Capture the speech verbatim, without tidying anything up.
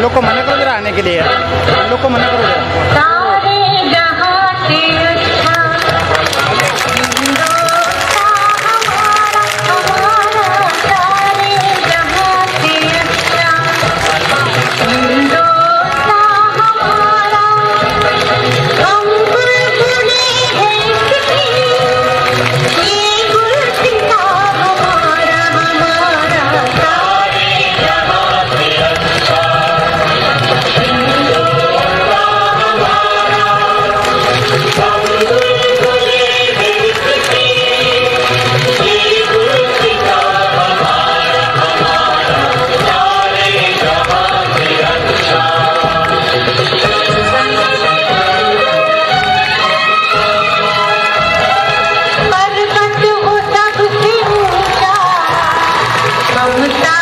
लोग को मना करो जरा आने के लिए, उन लोग को मना करो जरा। पर्वत वो सबसे ऊंचा, ममता